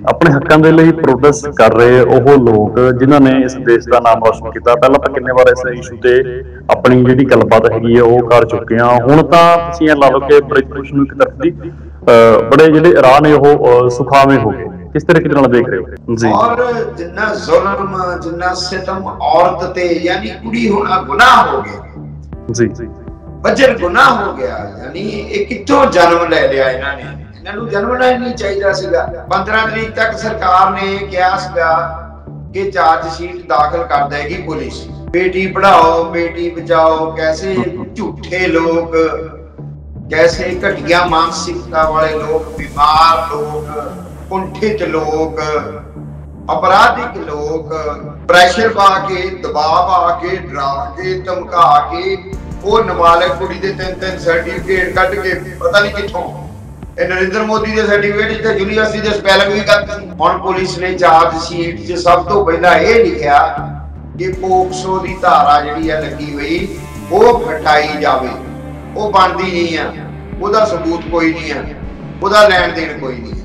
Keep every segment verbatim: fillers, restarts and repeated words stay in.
ਆਪਣੇ ਹੱਕਾਂ ਦੇ ਲਈ ਪ੍ਰੋਟੈਸਟ ਕਰ ਰਹੇ ਉਹ ਲੋਕ ਜਿਨ੍ਹਾਂ ਨੇ ਇਸ ਦੇਸ਼ ਦਾ ਨਾਮ ਰੌਸ਼ਨ ਕੀਤਾ। ਪਹਿਲਾਂ ਆਪਾਂ ਕਿੰਨੇ ਵਾਰ ਇਸ ਇਸ਼ੂ ਤੇ ਆਪਣੀ ਜਿਹੜੀ ਗੱਲਬਾਤ ਹੈਗੀ ਹੈ ਉਹ ਕਰ ਚੁੱਕੇ ਹਾਂ। ਹੁਣ ਤਾਂ ਤੁਸੀਂ ਇਹ ਲਾ ਲਓ ਕਿ ਬ੍ਰਿਜ ਭੂਸ਼ਣ ਨੂੰ ਇੱਕ ਤਰਫ ਦੀ ਅਹ ਬੜੇ ਜਿਹੜੇ ਰਾਹ ਨੇ ਉਹ ਅਹ ਸੁਖਾਵੇਂ ਹੋ ਗਏ। ਕਿਸ ਤਰੀਕੇ ਨਾਲ ਦੇਖ ਰਹੇ ਹੋ ਜੀ? और जिन्ना जुल्म जिन्ना सितम औरत ते यानी कुड़ी होना गुनाह हो गया जी, बजर गुनाह हो गया। यानी ये कित्थों जन्म ले लिया इन्हां ने, इन्हां नूं जन्मना ही नहीं चाहिदा सीगा। पंद्रह तरीक तक सरकार ने कहा सीगा कि चार्जशीट दाखिल कर देगी पुलिस। बेटी पढ़ाओ बेटी बचाओ, कैसे झूठे लोग, कैसे घटिया मानसिकता वाले लोग, बीमार लोग, कुंठित लोग, अपराधिक लोग प्रेशर पा के दबाव पा के डरा के धमका के वो नाबालिग कुड़ी दे तीन तीन सर्टिफिकेट कट के पता नहीं किथों नरेंद्र मोदी दे सर्टिफिकेट ते यूनिवर्सिटी दे स्पेलिंग भी करती। हुण पुलिस ने चार्जशीट च सब तो पहला ये लिखा कि पोक्सो दी धारा जिहड़ी है लगी हुई वो हटाई जावे, वो बनदी नहीं है, ਉਹਦਾ सबूत कोई नहीं है, ਉਹਦਾ ਲੈਣ ਦੇਣ ਕੋਈ नहीं है।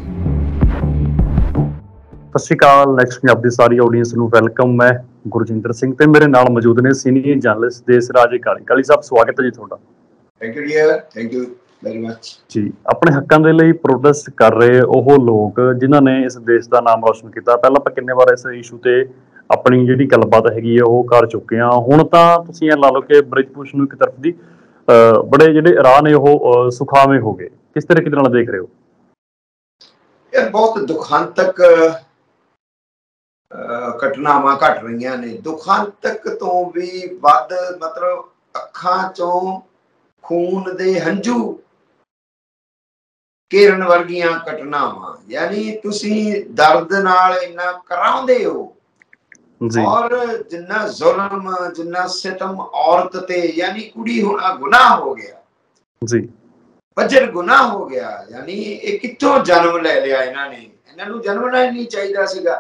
ਸਤਿ ਸ਼੍ਰੀ ਅਕਾਲ। ਨੈਕਸਟ ਪੰਜਾਬ ਦੀ ਸਾਰੀ ਆਡੀਅנס ਨੂੰ ਵੈਲਕਮ। ਮੈਂ ਗੁਰਜਿੰਦਰ ਸਿੰਘ ਤੇ ਮੇਰੇ ਨਾਲ ਮੌਜੂਦ ਨੇ ਸੀਨੀਅਰ ਜਰਨਲਿਸਟ ਦੇਸਰਾਜ ਕਾਲੀ। ਕਾਲੀ ਸਾਹਿਬ ਸਵਾਗਤ ਹੈ ਜੀ ਤੁਹਾਡਾ। Thank you dear, thank you very much ਜੀ। ਆਪਣੇ ਹੱਕਾਂ ਦੇ ਲਈ ਪ੍ਰੋਟੈਸਟ ਕਰ ਰਹੇ ਉਹ ਲੋਕ ਜਿਨ੍ਹਾਂ ਨੇ ਇਸ ਦੇਸ਼ ਦਾ ਨਾਮ ਰੌਸ਼ਨ ਕੀਤਾ। ਪਹਿਲਾਂ ਆਪਾਂ ਕਿੰਨੇ ਵਾਰ ਇਸ ਇਸ਼ੂ ਤੇ ਆਪਣੀ ਜਿਹੜੀ ਗੱਲਬਾਤ ਹੈਗੀ ਹੈ ਉਹ ਕਰ ਚੁੱਕੇ ਹਾਂ। ਹੁਣ ਤਾਂ ਤੁਸੀਂ ਇਹ ਲਾ ਲਓ ਕਿ ਬ੍ਰਿਜ ਭੂਸ਼ਣ ਨੂੰ ਇੱਕ ਤਰਫ ਦੀ ਅਹ ਬੜੇ ਜਿਹੜੇ ਰਾਹ ਨੇ ਉਹ ਸੁਖਾਵੇਂ ਹੋ ਗਏ। ਕਿਸ ਤਰੀਕੇ ਨਾਲ ਦੇਖ ਰਹੇ ਹੋ? ਇਹ ਬਹੁਤ ਦੁਖਾਂਤਕ ਘਟਨਾਵਾਂ ਘਟ ਰਹੀਆਂ ਨੇ। ਦੁਖਾਂਤਕ ਤੋਂ ਵੀ ਵੱਧ ਮਤਲਬ ਅੱਖਾਂ ਚੋਂ ਖੂਨ ਦੇ ਹੰਝੂ ਘੇਰਨ ਵਰਗੀਆਂ ਘਟਨਾਵਾਂ। ਯਾਨੀ ਤੁਸੀਂ ਦਰਦ ਨਾਲ ਇੰਨਾ ਕਰਾਉਂਦੇ ਹੋ ਜੀ। ਔਰ ਜਿੰਨਾ ਜ਼ੁਲਮ ਜਿੰਨਾ ਸਿਤਮ ਔਰਤ ਤੇ यानी कुड़ी होना गुनाह हो गया जी, बजर गुनाह हो गया। यानी ये कित्थों जन्म ले लिया इन्हां ने, इन्हां नूं जन्मना ही नहीं चाहिदा सीगा।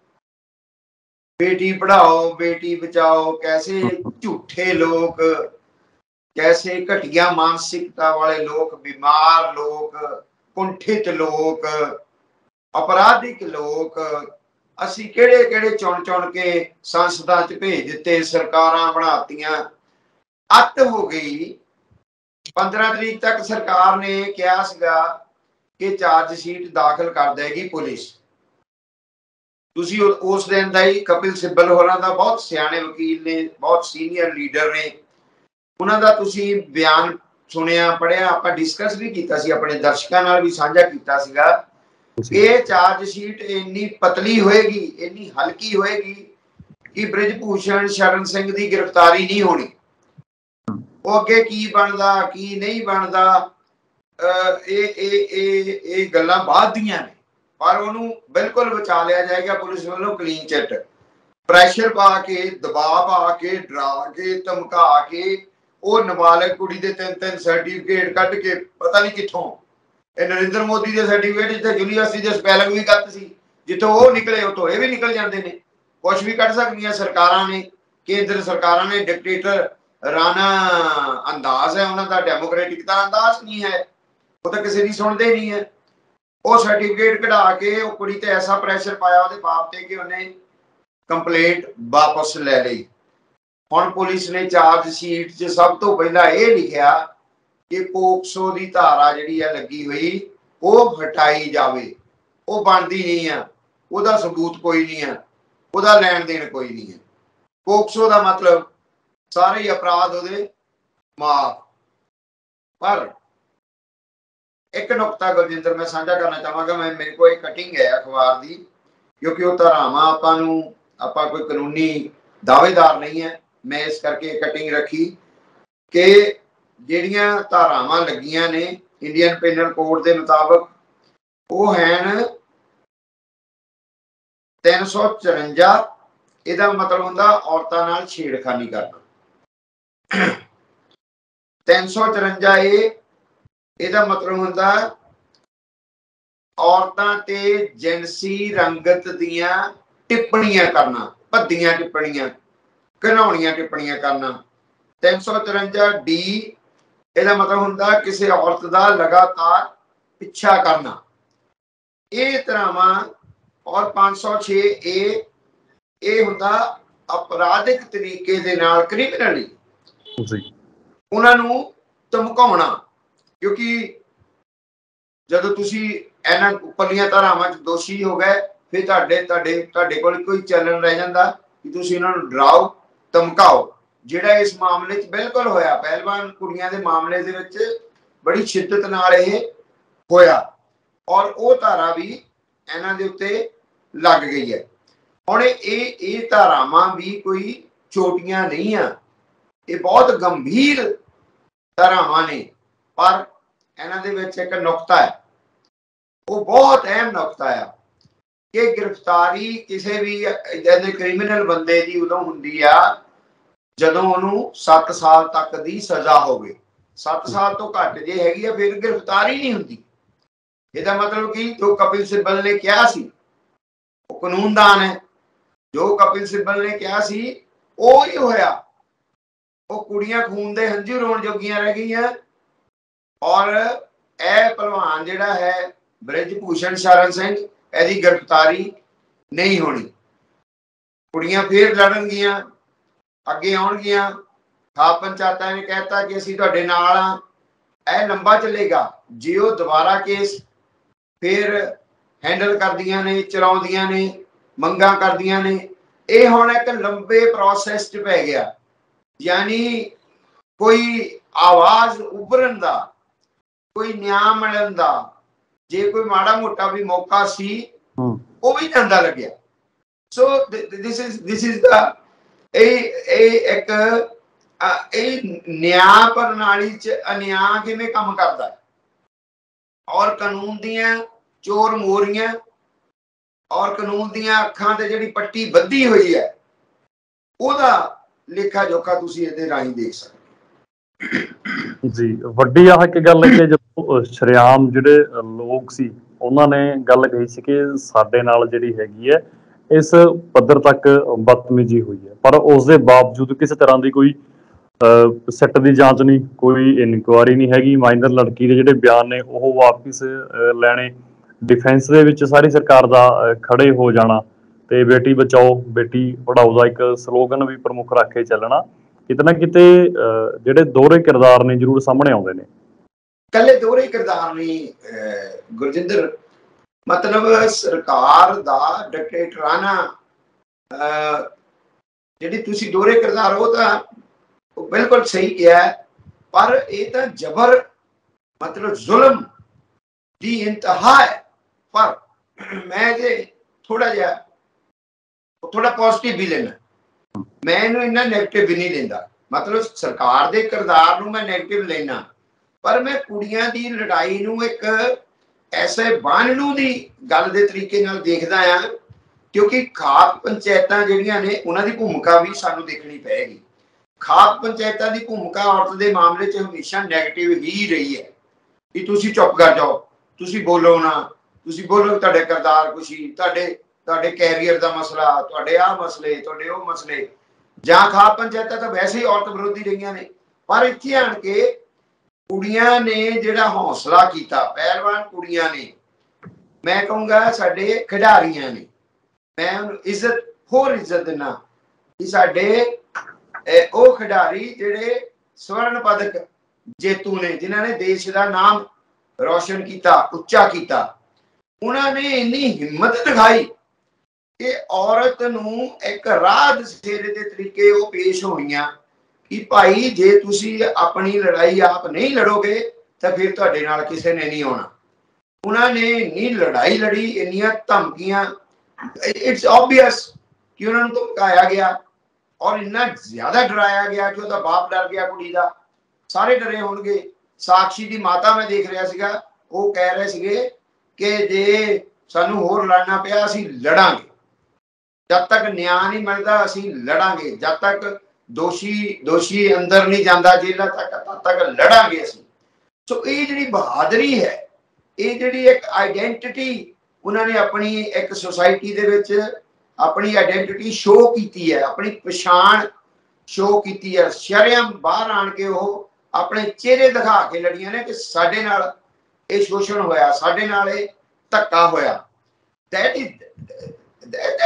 बेटी पढ़ाओ बेटी बचाओ, कैसे झूठे लोग, कैसे घटिया मानसिकता वाले लोग, बीमार लोग, कुंठित लोग, अपराधिक लोग ਅਸੀਂ ਕਿਹੜੇ ਕਿਹੜੇ ਚੁਣ ਚੁਣ ਕੇ ਸੰਸਦਾਂ ਚ ਭੇਜ ਦਿੱਤੇ, ਸਰਕਾਰਾਂ ਬਣਾਤੀਆਂ। ਅੱਤ ਹੋ ਗਈ। ਪੰਦਰਾਂ ਤਰੀਕ ਤੱਕ ਸਰਕਾਰ ਨੇ ਕਿਹਾ ਸੀਗਾ ਕਿ ਚਾਰਜਸ਼ੀਟ ਦਾਖਲ ਕਰ ਦੇਗੀ ਪੁਲਿਸ। ਤੁਸੀਂ ਉਸ ਦਿਨ ਦਾ ਹੀ ਕਪਿਲ ਸਿੱਬਲ ਹੋਰਾਂ ਦਾ, ਬਹੁਤ ਸਿਆਣੇ ਵਕੀਲ ਨੇ, ਬਹੁਤ ਸੀਨੀਅਰ ਲੀਡਰ ਨੇ, ਉਹਨਾਂ ਦਾ ਤੁਸੀਂ ਬਿਆਨ ਸੁਣਿਆ ਪੜ੍ਹਿਆ। ਆਪਾਂ ਡਿਸਕਸ ਵੀ ਕੀਤਾ ਸੀ, ਆਪਣੇ ਦਰਸ਼ਕਾਂ ਨਾਲ ਵੀ ਸਾਂਝਾ ਕੀਤਾ ਸੀਗਾ। ਇਹ ਚਾਰਜਸ਼ੀਟ ਇੰਨੀ ਪਤਲੀ ਹੋਏਗੀ, ਇੰਨੀ ਹਲਕੀ ਹੋਏਗੀ ਕਿ ਬ੍ਰਿਜ ਭੂਸ਼ਣ ਸ਼ਰਨ ਸਿੰਘ ਦੀ ਗ੍ਰਿਫਤਾਰੀ ਨਹੀਂ ਹੋਣੀ। ਉਹ ਅੱਗੇ ਕੀ ਬਣਦਾ ਕੀ ਨਹੀਂ ਬਣਦਾ ਇਹ ਇਹ ਇਹ ਇਹ ਗੱਲਾਂ ਬਾਅਦ ਦੀਆਂ ਨੇ, ਪਰ ਉਹਨੂੰ ਬਿਲਕੁਲ ਬਚਾ ਲਿਆ ਜਾਏਗਾ ਪੁਲਿਸ ਵੱਲੋਂ ਕਲੀਨ ਚਿੱਟ। ਪ੍ਰੈਸ਼ਰ ਪਾ ਕੇ ਦਬਾਅ ਪਾ ਕੇ ਡਰਾ ਕੇ ਧਮਕਾ ਕੇ ਉਹ ਨਾਬਾਲਿਗ ਕੁੜੀ ਦੇ ਤਿੰਨ ਤਿੰਨ ਸਰਟੀਫਿਕੇਟ ਕੱਢ ਕੇ ਪਤਾ ਨਹੀਂ ਕਿੱਥੋਂ ਇਹ ਨਰਿੰਦਰ ਮੋਦੀ ਦੇ ਸਰਟੀਫਿਕੇਟ ਤੇ यूनिवर्सिटी ਦੇ ਸਪੈਲਿੰਗ ਵੀ ਗਲਤ ਸੀ। ਜਿੱਥੋਂ ਉਹ ਨਿਕਲੇ ਉਤੋਂ ਇਹ ਵੀ ਨਿਕਲ ਜਾਂਦੇ ਨੇ। ਕੁਛ ਵੀ ਕੱਢ ਸਕਦੀਆਂ ਸਰਕਾਰਾਂ ਨੇ, ਕੇਂਦਰ ਸਰਕਾਰਾਂ ਨੇ। ਡਿਕਟੇਟਰ ਰਾਣਾ ਅੰਦਾਜ਼ ਹੈ ਉਹਨਾਂ ਦਾ, ਡੈਮੋਕ੍ਰੈਟਿਕ ਦਾ ਅੰਦਾਜ਼ ਨਹੀਂ ਹੈ। ਉਹ ਤਾਂ ਕਿਸੇ ਦੀ ਸੁਣਦੇ ਨਹੀਂ ਹੈ। ਉਹ ਸਰਟੀਫਿਕੇਟ ਕਢਾ ਕੇ ਉਹ ਕੁੜੀ ਤੇ ਐਸਾ ਪ੍ਰੈਸ਼ਰ ਪਾਇਆ ਉਹਦੇ ਬਾਪ ਤੇ ਕਿ ਉਹਨੇ ਕੰਪਲੇਂਟ ਵਾਪਸ ਲੈ ਲਈ। ਹੁਣ ਪੁਲਿਸ ਨੇ ਚਾਰਜਸ਼ੀਟ 'ਚ ਸਭ ਤੋਂ ਪਹਿਲਾਂ ਇਹ ਲਿਖਿਆ ਕਿ ਪੋਕਸੋ ਦੀ ਧਾਰਾ ਜਿਹੜੀ ਹੈ ਲੱਗੀ ਹੋਈ ਉਹ ਹਟਾਈ ਜਾਵੇ, ਉਹ ਬਣਦੀ ਨਹੀਂ ਆ, ਉਹਦਾ ਸਬੂਤ ਕੋਈ ਨਹੀਂ ਹੈ, ਉਹਦਾ ਲੈਣ ਦੇਣ ਕੋਈ ਨਹੀਂ ਹੈ। ਪੋਕਸੋ ਦਾ ਮਤਲਬ ਸਾਰੇ ਅਪਰਾਧ ਉਹਦੇ ਮਾਫ। ਪਰ ਇੱਕ ਨੁਕਤਾ ਗੁਰਜਿੰਦਰ ਮੈਂ ਸਾਂਝਾ ਕਰਨਾ ਚਾਹਾਂਗਾ। ਮੈਂ ਮੇਰੇ ਕੋਲ ਇੱਕ ਕਟਿੰਗ ਹੈ ਅਖਬਾਰ ਦੀ, ਕਿਉਂਕਿ ਉਹ ਧਾਰਾਵਾਂ ਆਪਾਂ ਨੂੰ ਆਪਾਂ ਕੋਈ ਕਾਨੂੰਨੀ ਦਾਅਵੇਦਾਰ ਨਹੀਂ ਹੈ। ਮੈਂ ਇਸ ਕਰਕੇ ਕਟਿੰਗ ਰੱਖੀ ਕਿ ਜਿਹੜੀਆਂ ਧਾਰਾਵਾਂ ਲੱਗੀਆਂ ਨੇ ਇੰਡੀਅਨ ਪੈਨਲ ਕੋਡ ਦੇ ਮੁਤਾਬਕ ਉਹ ਹਨ ਤਿੰਨ ਸੌ ਚੁਰੰਜਾ। ਇਹਦਾ ਮਤਲਬ ਹੁੰਦਾ ਔਰਤਾਂ ਨਾਲ ਛੇੜਖਾਨੀ ਕਰਨਾ। ਤਿੰਨ ਸੌ ਚੁਰੰਜਾ ਇਹ ਇਹਦਾ ਮਤਲਬ ਹੁੰਦਾ ਔਰਤਾਂ ਤੇ ਜਿਨਸੀ ਰੰਗਤ ਦੀਆਂ ਟਿੱਪਣੀਆਂ ਕਰਨਾ, ਭੱਦੀਆਂ ਟਿੱਪਣੀਆਂ, ਘਿਨਾਉਣੀਆਂ ਟਿੱਪਣੀਆਂ ਕਰਨਾ। ਤਿੰਨ ਸੌ ਚੁਰੰਜਾ ਡੀ ਇਹਦਾ ਮਤਲਬ ਹੁੰਦਾ ਕਿਸੇ ਔਰਤ ਦਾ ਲਗਾਤਾਰ ਪਿੱਛਾ ਕਰਨਾ। ਇਹ ਧਾਰਾਵਾਂ और पाँच सौ छे ए ਇਹ ਹੁੰਦਾ ਅਪਰਾਧਿਕ ਤਰੀਕੇ ਦੇ ਨਾਲ ਕ੍ਰਿਮੀਨਲੀ ਜੀ ਉਹਨਾਂ ਨੂੰ ਧਮਕਾਉਣਾ, ਕਿਉਂਕਿ ਜਦੋਂ ਤੁਸੀਂ ਇਹਨਾਂ ਉੱਪਰਲੀਆਂ ਧਾਰਾਵਾਂ 'ਚ ਦੋਸ਼ੀ ਹੋ ਗਏ ਫਿਰ ਤੁਹਾਡੇ ਤੁਹਾਡੇ ਤੁਹਾਡੇ ਕੋਲ ਕੋਈ ਚੱਲਣ ਰਹਿ ਜਾਂਦਾ ਕਿ ਤੁਸੀਂ ਉਹਨਾਂ ਨੂੰ ਡਰਾਓ ਧਮਕਾਓ, ਜਿਹੜਾ ਇਸ ਮਾਮਲੇ 'ਚ ਬਿਲਕੁਲ ਹੋਇਆ। ਪਹਿਲਵਾਨ ਕੁੜੀਆਂ ਦੇ ਮਾਮਲੇ ਦੇ ਵਿੱਚ ਬੜੀ ਸ਼ਿੱਦਤ ਨਾਲ ਇਹ ਹੋਇਆ ਔਰ ਉਹ ਧਾਰਾ ਵੀ ਇਹਨਾਂ ਦੇ ਉੱਤੇ ਲੱਗ ਗਈ ਹੈ। ਹੁਣ ਇਹ ਇਹ ਧਾਰਾਵਾਂ ਵੀ ਕੋਈ ਛੋਟੀਆਂ ਨਹੀਂ ਆ, ਇਹ ਬਹੁਤ ਗੰਭੀਰ ਧਾਰਾਵਾਂ ਨੇ, ਪਰ ਇਹਨਾਂ ਦੇ ਵਿੱਚ ਇੱਕ ਨੁਕਤਾ ਹੈ, ਉਹ ਬਹੁਤ ਅਹਿਮ ਨੁਕਤਾ ਆ ਕਿ ਗ੍ਰਿਫਤਾਰੀ ਕਿਸੇ ਵੀ ਇਹਦੇ ਕ੍ਰਿਮੀਨਲ ਬੰਦੇ ਦੀ ਉਦੋਂ ਹੁੰਦੀ ਆ ਜਦੋਂ ਉਹਨੂੰ ਸੱਤ ਸਾਲ ਤੱਕ ਦੀ ਸਜ਼ਾ ਹੋਵੇ। ਸੱਤ ਸਾਲ ਤੋਂ ਘੱਟ ਜੇ ਹੈਗੀ ਆ ਫਿਰ ਗ੍ਰਿਫਤਾਰੀ ਨਹੀਂ ਹੁੰਦੀ। ਇਹਦਾ ਮਤਲਬ ਕਿ ਜੋ ਕਪਿਲ ਸਿੱਬਲ ਨੇ ਕਿਹਾ ਸੀ ਉਹ ਕਾਨੂੰਨਦਾਨ ਹੈ, ਜੋ ਕਪਿਲ ਸਿੱਬਲ ਨੇ ਕਿਹਾ ਸੀ ਉਹ ਹੀ ਹੋਇਆ। ਉਹ ਕੁੜੀਆਂ ਖੂਨ ਦੇ ਹੰਝੂ ਰੋਣ ਜੋਗੀਆਂ ਰਹਿ ਗਈਆਂ ਔਰ ਇਹ ਭਲਵਾਨ ਜਿਹੜਾ ਹੈ ਬ੍ਰਿਜ ਭੂਸ਼ਣ ਸ਼ਰਨ ਸਿੰਘ, ਇਹਦੀ ਗ੍ਰਿਫਤਾਰੀ ਨਹੀਂ ਹੋਣੀ। ਕੁੜੀਆਂ ਫੇਰ ਲੜਨਗੀਆਂ, ਅੱਗੇ ਆਉਣਗੀਆਂ, ਖਾਪ ਪੰਚਾਇਤਾਂ ਨੇ ਕਹਿਤਾ ਕਿ ਅਸੀਂ ਤੁਹਾਡੇ ਨਾਲ ਆ, ਇਹ ਲੰਬਾ ਚੱਲੇਗਾ। ਜੇ ਉਹ ਦੁਬਾਰਾ ਕੇਸ ਫੇਰ ਹੈਂਡਲ ਕਰਦੀਆਂ ਨੇ, ਚਲਾਉਂਦੀਆਂ ਨੇ, ਮੰਗਾਂ ਕਰਦੀਆਂ ਨੇ, ਇਹ ਹੁਣ ਇੱਕ ਲੰਬੇ ਪ੍ਰੋਸੈਸ 'ਚ ਪੈ ਗਿਆ। ਯਾਨੀ ਕੋਈ ਆਵਾਜ਼ ਉੱਭਰਨ ਦਾ, ਕੋਈ ਨਿਆਂ ਮਿਲਣ ਦਾ, ਜੇ ਕੋਈ ਮਾੜਾ ਮੋਟਾ ਵੀ ਮੌਕਾ ਸੀ ਉਹ ਵੀ ਜਾਂਦਾ ਲੱਗਿਆ। ਸੋ this is this is the ਇਹ ਇਹ ਇੱਕ ਇਹ ਨਿਆਂ ਪ੍ਰਣਾਲੀ 'ਚ ਅਨਿਆਂ ਕਿਵੇਂ ਕੰਮ ਕਰਦਾ ਹੈ ਔਰ ਕਾਨੂੰਨ ਦੀਆਂ ਚੋਰ ਮੋਰੀਆਂ ਔਰ ਕਾਨੂੰਨ ਦੀਆਂ ਅੱਖਾਂ ਤੇ ਜਿਹੜੀ ਪੱਟੀ ਬੱਧੀ ਹੋਈ ਹੈ ਉਹਦਾ ਲੇਖਾ ਜੋਖਾ ਤੁਸੀਂ ਇਹਦੇ ਰਾਹੀਂ ਦੇਖ ਸਕਦੇ ਜੀ। ਵੱਡੀ ਆਹ ਇੱਕ ਗੱਲ ਹੈ ਕਿ ਜਦੋਂ ਸ਼ਰੇਆਮ ਜਿਹੜੇ ਲੋਕ ਸੀ ਉਹਨਾਂ ਨੇ ਗੱਲ ਕਹੀ ਸੀ ਕਿ ਸਾਡੇ ਨਾਲ ਜਿਹੜੀ ਹੈਗੀ ਹੈ ਇਸ ਪੱਧਰ ਤੱਕ ਬਦਤਮੀਜ਼ੀ ਹੋਈ ਹੈ, ਪਰ ਉਸ ਦੇ ਬਾਵਜੂਦ ਕਿਸੇ ਤਰ੍ਹਾਂ ਦੀ ਕੋਈ ਸਿੱਟ ਦੀ ਜਾਂਚ ਨਹੀਂ, ਕੋਈ ਇਨਕੁਆਇਰੀ ਨਹੀਂ ਹੈਗੀ। ਮਾਈਨਰ ਲੜਕੀ ਦੇ ਜਿਹੜੇ ਬਿਆਨ ਨੇ ਉਹ ਵਾਪਿਸ ਲੈਣੇ, ਡਿਫੈਂਸ ਦੇ ਵਿੱਚ ਸਾਰੀ ਸਰਕਾਰ ਦਾ ਖੜੇ ਹੋ ਜਾਣਾ ਤੇ ਬੇਟੀ ਬਚਾਓ ਬੇਟੀ ਪੜ੍ਹਾਓ ਦਾ ਇੱਕ ਸਲੋਗਨ ਵੀ ਪ੍ਰਮੁੱਖ ਰੱਖ ਕੇ ਚੱਲਣਾ, ਕਿਤੇ ਨਾ ਕਿਤੇ ਜਿਹੜੇ ਦੋਹਰੇ ਕਿਰਦਾਰ ਨੇ ਜ਼ਰੂਰ ਸਾਹਮਣੇ ਆਉਂਦੇ ਨੇ। ਕੱਲੇ ਦੋਹਰੇ ਕਿਰਦਾਰ ਨਹੀਂ ਗੁਰਜਿੰਦਰ, ਮਤਲਬ ਸਰਕਾਰ ਦਾ ਡਿਕਟੇਟਰਾਨਾ ਜਿਹੜੀ ਤੁਸੀਂ ਦੋਹਰੇ ਕਿਰਦਾਰ ਉਹ ਤਾਂ ਉਹ ਬਿਲਕੁਲ ਸਹੀ ਕਿਹਾ, ਪਰ ਇਹ ਤਾਂ ਜ਼ਬਰ ਮਤਲਬ ਜ਼ੁਲਮ ਦੀ ਇੰਤਹਾ ਹੈ। ਪਰ ਮੈਂ ਜੇ ਥੋੜਾ ਜਿਹਾ ਥੋੜਾ ਪੋਜ਼ਿਟਿਵ ਵੀ ਲੈਣਾ, ਮੈਂ ਇਹਨੂੰ ਇੰਨਾ ਨੈਗੇਟਿਵ ਵੀ ਨਹੀਂ ਲੈਂਦਾ। ਮਤਲਬ ਸਰਕਾਰ ਦੇ ਕਿਰਦਾਰ ਨੂੰ ਮੈਂ ਨੈਗੇਟਿਵ ਲੈਣਾ, ਪਰ ਮੈਂ ਕੁੜੀਆਂ ਦੀ ਲੜਾਈ ਨੂੰ ਇੱਕ ਐਸੇ ਬਾਣਨੂ ਦੀ ਗੱਲ ਦੇ ਤਰੀਕੇ ਨਾਲ ਦੇਖਦਾ ਆ, ਕਿਉਂਕਿ ਖਾਪ ਪੰਚਾਇਤਾਂ ਜਿਹੜੀਆਂ ਨੇ ਉਹਨਾਂ ਦੀ ਭੂਮਿਕਾ ਵੀ ਸਾਨੂੰ ਦੇਖਣੀ ਪਏਗੀ। ਖਾਪ ਪੰਚਾਇਤਾਂ ਦੀ ਭੂਮਿਕਾ ਔਰਤ ਦੇ ਮਾਮਲੇ 'ਚ ਹਮੇਸ਼ਾ ਨੈਗੇਟਿਵ ਹੀ ਰਹੀ ਹੈ ਕਿ ਤੁਸੀਂ ਚੁੱਪ ਕਰ ਜਾਓ, ਤੁਸੀਂ ਬੋਲੋ ਨਾ, ਤੁਸੀਂ ਬੋਲੋ ਤੁਹਾਡੇ ਕਿਰਦਾਰ ਖੁਸ਼ੀ, ਤੁਹਾਡੇ ਤੁਹਾਡੇ ਕੈਰੀਅਰ ਦਾ ਮਸਲਾ, ਤੁਹਾਡੇ ਆਹ ਮਸਲੇ, ਤੁਹਾਡੇ ਉਹ ਮਸਲੇ। ਜਾਂ ਖਾਪ ਪੰਚਾਇਤਾਂ ਤਾਂ ਵੈਸੇ ਹੀ ਔਰਤ ਵਿਰੋਧੀ ਰਹੀਆਂ ਨੇ, ਪਰ ਇੱਥੇ ਆਣ ਕੇ ਕੁੜੀਆਂ ਨੇ ਜਿਹੜਾ ਹੌਸਲਾ ਕੀਤਾ, ਪਹਿਲਵਾਨ ਕੁੜੀਆਂ ਨੇ, ਮੈਂ ਕਹੂੰਗਾ ਸਾਡੇ ਖਿਡਾਰੀਆਂ ਨੇ, ਮੈਂ ਉਹਨੂੰ ਇੱਜ਼ਤ ਹੋਰ ਇੱਜ਼ਤ ਦਿੰਦਾ ਕਿ ਸਾਡੇ ਉਹ ਖਿਡਾਰੀ ਜਿਹੜੇ ਸਵਰਨ ਪਦਕ ਜੇਤੂ ਨੇ, ਜਿਨ੍ਹਾਂ ਨੇ ਦੇਸ਼ ਦਾ ਨਾਮ ਰੋਸ਼ਨ ਕੀਤਾ, ਉੱਚਾ ਕੀਤਾ। ਉਹਨਾਂ ਨੇ ਇੰਨੀ ਹਿੰਮਤ ਦਿਖਾਈ ਕਿ ਔਰਤ ਨੂੰ ਇੱਕ ਰਾਹ ਦਸੇਰੇ ਦੇ ਤਰੀਕੇ ਉਹ ਪੇਸ਼ ਹੋਈਆਂ ਕਿ ਭਾਈ ਜੇ ਤੁਸੀਂ ਆਪਣੀ ਲੜਾਈ ਆਪ ਨਹੀਂ ਲੜੋਗੇ ਤਾਂ ਫਿਰ ਤੁਹਾਡੇ ਨਾਲ ਕਿਸੇ ਨੇ ਨਹੀਂ ਆਉਣਾ। ਉਹਨਾਂ ਨੇ ਇੰਨੀ ਲੜਾਈ ਲੜੀ, ਇੰਨੀਆਂ ਧਮਕੀਆਂ, ਇਟਸ ਆਬਵੀਅਸ ਕਿ ਉਹਨਾਂ ਨੂੰ ਧਮਕਾਇਆ ਗਿਆ ਔਰ ਇੰਨਾ ਜ਼ਿਆਦਾ ਡਰਾਇਆ ਗਿਆ ਕਿ ਉਹਦਾ ਬਾਪ ਡਰ ਗਿਆ, ਕੁੜੀ ਦਾ, ਸਾਰੇ ਡਰੇ ਹੋਣਗੇ। ਸਾਕਸ਼ੀ ਦੀ ਮਾਤਾ ਮੈਂ ਦੇਖ ਰਿਹਾ ਸੀਗਾ, ਉਹ ਕਹਿ ਰਹੇ ਸੀਗੇ ਕਿ ਜੇ ਸਾਨੂੰ ਹੋਰ ਲੜਨਾ ਪਿਆ ਅਸੀਂ ਲੜਾਂਗੇ, ਜਦ ਤੱਕ ਨਿਆਂ ਨਹੀਂ ਮਿਲਦਾ ਅਸੀਂ ਲੜਾਂਗੇ, ਜਦ ਤੱਕ ਦੋਸ਼ੀ ਦੋਸ਼ੀ ਅੰਦਰ ਨਹੀਂ ਜਾਂਦਾ ਜੇਲ੍ਹਾਂ ਤੱਕ, ਤਦ ਤੱਕ ਲੜਾਂਗੇ ਅਸੀਂ। ਸੋ ਇਹ ਜਿਹੜੀ ਬਹਾਦਰੀ ਹੈ, ਇਹ ਜਿਹੜੀ ਇੱਕ ਆਈਡੈਂਟਿਟੀ ਉਹਨਾਂ ਨੇ ਆਪਣੀ ਇੱਕ ਸੁਸਾਇਟੀ ਦੇ ਵਿੱਚ ਆਪਣੀ ਆਈਡੈਂਟਿਟੀ ਸ਼ੋਅ ਕੀਤੀ ਹੈ, ਆਪਣੀ ਪਛਾਣ ਸ਼ੋਅ ਕੀਤੀ ਹੈ। ਸ਼ਰੇਆਮ ਬਾਹਰ ਆਣ ਕੇ ਉਹ ਆਪਣੇ ਚਿਹਰੇ ਦਿਖਾ ਕੇ ਲੜੀਆਂ ਨੇ ਕਿ ਸਾਡੇ ਨਾਲ ਇਹ ਸ਼ੋਸ਼ਣ ਹੋਇਆ, ਸਾਡੇ ਨਾਲ ਇਹ ਧੱਕਾ ਹੋਇਆ। That is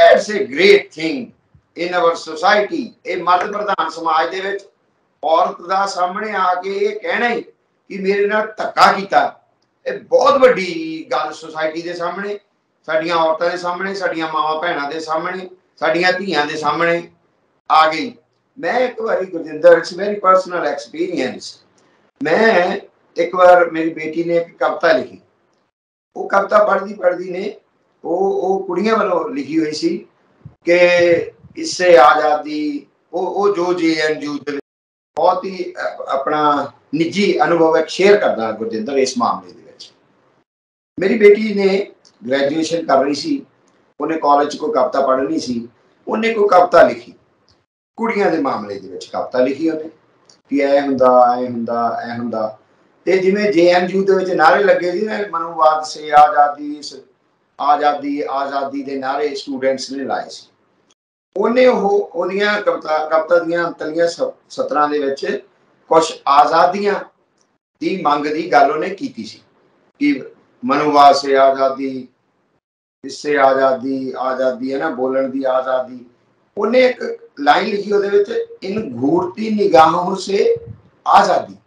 that's a great thing in our society. ये मर्द प्रधान समाज दे विच औरत दा सामने आके ये कहना ही कि मेरे नाल धक्का कीता, ये बहुत वड्डी गल सोसाइटी दे सामने, साडियां औरतां दे सामने, साडियां मावां भैणां दे सामने, साडियां धीआं दे सामने आ गई। मैं एक बार Gurjinder, it's very personal experience, मैं एक बार मेरी बेटी ने एक कविता लिखी, वो कविता पढ़ती पढ़ती ने वो वो कुड़ियां वालों लिखी हुई सी कि इससे आज़ादी, वो वो जो जे एन यू बहुत ही अपना निजी अनुभव एक शेयर करना गुरजिंदर इस मामले दे विच। मेरी बेटी ने ग्रैजुएशन कर रही सी, उन्हें कॉलेज को कविता पढ़नी सी, उन्हें कोई कविता लिखी कुड़ियां दे मामले दे विच, कविता लिखी उन्हें कि ऐ हुंदा ऐ हुंदा ऐ हुंदा, ते जिवें जे एन यू दे विच नारे लगे सी ना, मनुवाद से आज़ादी, आज़ादी आज़ादी दे नारे स्टूडेंट्स ने लाए सी। उन्हें ओह ओहदियां कविता कविता दीयां अंतलियां सतरां दे विच कुछ आज़ादियां दी मंग दी गल उन्हें कीती सी कि मनुवाद से आज़ादी, इससे आज़ादी, आज़ादी है ना बोलण दी आज़ादी। उन्हें एक लाइन लिखी उहदे विच, इन घूरती निगाहों से आज़ादी।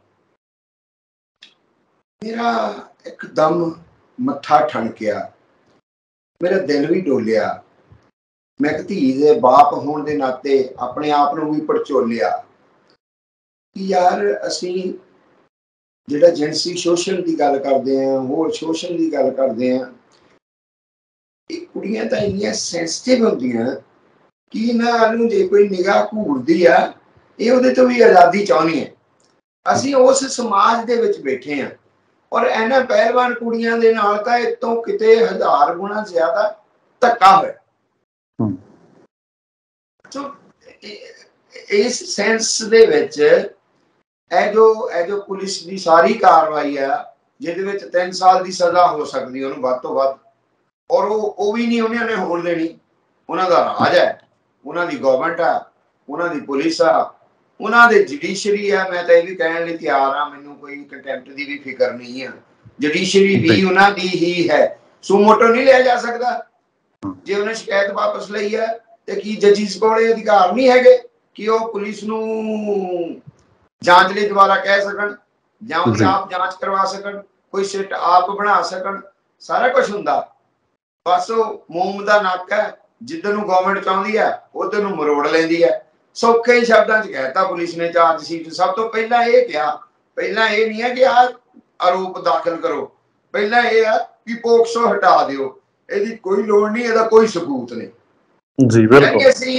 मेरा एकदम मत्था ठणकिया, मेरा दिल भी डोलिया। मैं एक धी दे बाप होने के नाते अपने आप नूं भी पड़चोलिया कि यार असी जिहड़ा जिनसी शोषण की गल करते हैं, होर शोषण की गल करते हैं, कुड़ियां तां इन्नियां सेंसिटिव होंदियां कि इन्हां नूं जे कोई निगाह घूरदी आ, ये उहदे तो भी आज़ादी चाहुंदी है। असी उस समाज दे विच बैठे हैं और इन्हां पहलवान कुड़ियां दे नाल तां इतों किते हज़ार गुणा ज़्यादा धक्का होया। तो इस सेंस दे विच ए जो ए जो पुलिस की सारी कार्रवाई है, जिहदे विच तीन साल की सज़ा हो सकती उन्होंने वध तो वध, और वो वो भी नहीं उन्होंने होण देनी। उन्हां दा राज है, उन्हां दी गवर्नमेंट है, उन्हां दी पुलिस है, उन्हां दे जुडिशरी है। मैं तो यह भी कहने लई तैयार हाँ, मैनूं कोई कंटेम्प्ट की भी फिक्र नहीं है, जुडिशरी भी उन्हां दी ही है। सुमोटो नहीं लिया जा सकता जे उन्हें शिकायत वापस लई है, तो की जजिस कोल अधिकार नहीं है कि वह पुलिस नूं जांच लई दोबारा कह सकन जां उहदी आप जांच करवा सकन, कोई सिट आप बना सकन, सारा कुछ हुंदा। बस मोम दा नक है, जिधर नूं गवर्नमेंट चाहुंदी है उधर नूं मरोड़ लैंदी है। सौखे ही शब्दां च कहता पुलिस ने चार्जशीट, सब तो पहला यह कहा, पहला यह नहीं है कि आ आरोप दाखिल करो, पहला यह है कि पोक्सो हटा दिओ, ਇਹਦੀ कोई लोड़ नहीं, ਇਹਦਾ कोई सबूत नहीं जी। बिल्कुल असी,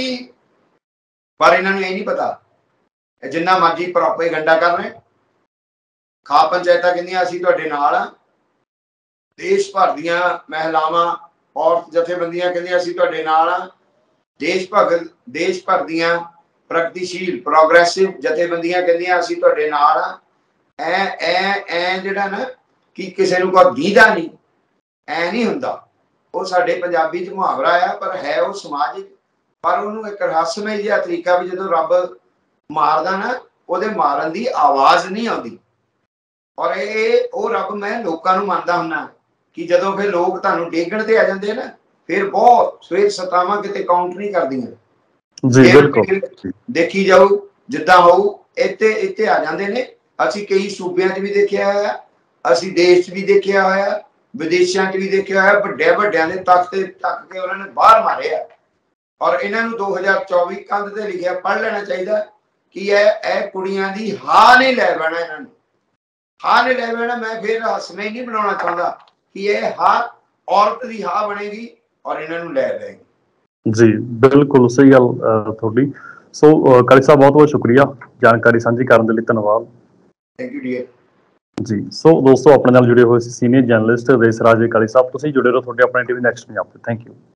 पर इन्हां नूं ਇਹ नहीं पता, जिन्ना मर्जी प्रोपेगेंडा कर रहे, खा पंचायतां कहंदियां असीं तुहाडे नाल आ, देश भर दीआं महिलावां और जथेबंदियां कहंदियां असीं तुहाडे नाल आ, देश भर देश भर दीआं प्रगतिशील प्रोग्रेसिव जथेबंदियां कहंदियां असीं तुहाडे नाल आ। ऐ ऐ ऐ जिहड़ा ना कि किसी नूं कोई दीदा नहीं, ऐ नहीं हुंदा। वो साडे पंजाबी च मुहावरा है, पर है वो समाजिक, पर उन्होंने एक रहस्यमय जिहा तरीका भी जो रब मारदा ना, उहदे मारन दी आवाज़ नहीं आउंदी। और ये वो रब मैं लोकां नूं मनदा हुन्ना कि जदों फिर लोग तुहानूं डेगण ते आ जांदे ना, फिर बहुत फिर सतावां किते काउंट नहीं करदियां जी। बिल्कुल देखी जाओ जिद्दां होऊ, इत्ते इत्ते आ जांदे ने। असीं कई सूबियां च भी देखिया होया, असीं देश च भी देखिया होया, विदेशों च भी देखा है, बड़े बड़िया ने तख्त तक के उन्होंने बाहर मारे है। और इन्होंने दो हज़ार चौबी कंध से लिखा पढ़ लेना चाहिए कि यह कुड़ियां दी हां नहीं लै बैना, इन्होंने हां नहीं लै बैना। मैं फिर हसना ही नहीं बनाना चाहता कि यह हां औरत की हां बनेगी और इन्होंने लै लेगी जी। बिल्कुल सही गल थोड़ी। सो काली साहब बहुत बहुत शुक्रिया जानकारी साझी करने के लिए, धन्यवाद। थैंक यू डियर जी। सो दोस्तों अपने नाल जुड़े हुए सीनियर जर्नलिस्ट देसराज काली साहब, तुसीं जुड़े रहो, तुहाडे अपने TV next Punjab. Thank you.